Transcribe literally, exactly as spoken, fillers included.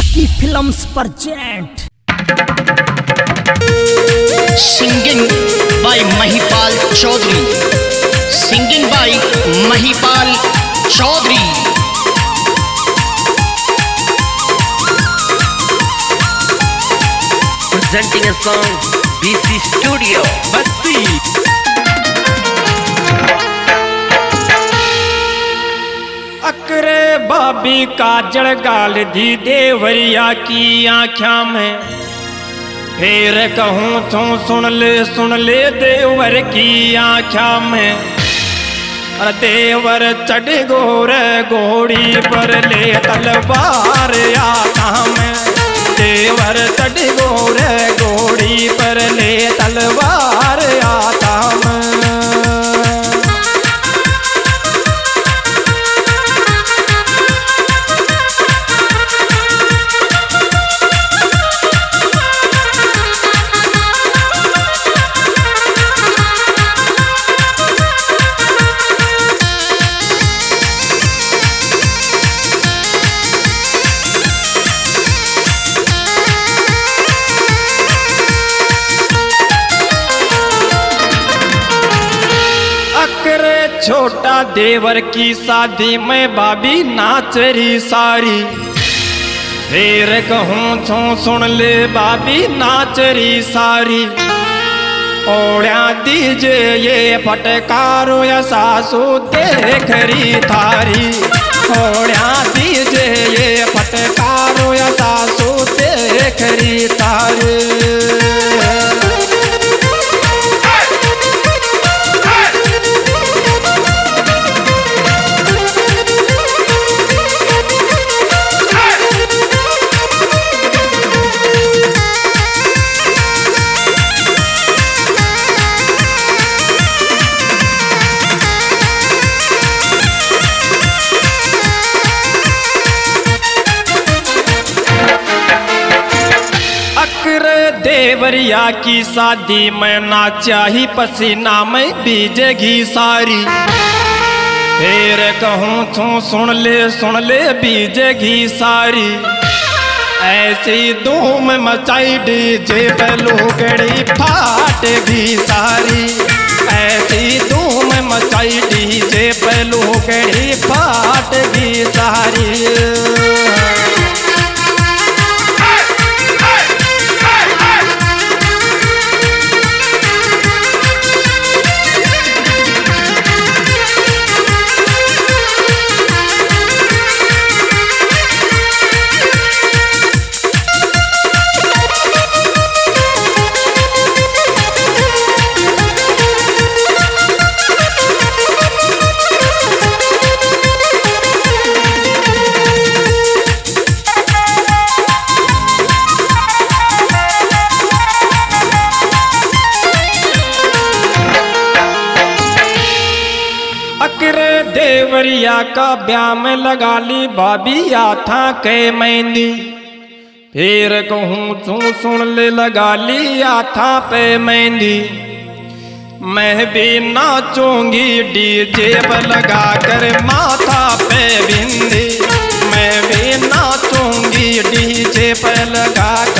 Lucky films present. Singing by Mahipal Chaudhary. Singing by Mahipal Chaudhary. Presenting a song, B C Studio, Basti। अकरे बाबी काजल गाल दी देवरिया की आँखा में, फिर कहूँ तो सुन ले सुन ले देवर की आँखा में। अरे देवर चढ़ गोर घोड़ी पर ले तलवार आता में। देवर चढ़ गोर घोड़ी पर ले तलवार आता में। छोटा देवर की शादी में बाबी नाच रही सारी। फिर कहूँ तो सुन ले बाबी नाच रही सारी। ओढ़ा दीजे ये फटकारो या सासू देख रही थारी। ओढ़ा दीजे ये फटकारो या सासू देख रही थारी। देवरिया की शादी में नाचा ही पसीना में बीजेगी सारी। फिर कहूँ तो सुन ले सुन ले बीजेगी सारी। ऐसी धूम मचाई डीजे पे लुगड़ी फाटेगी सारी। ऐसी धूम मचाई डीजे पे लुगड़ी फाटेगी सारी। देवरिया का ब्याह में लगा ली बाबी आथा के मेहंदी। फिर कहूँ तू सुन ले लगा ली आथा पे मेहंदी। मैं भी नाचूंगी डीजे पर लगा कर माथा पे बिंदी। मैं भी नाचूंगी डीजे पर लगा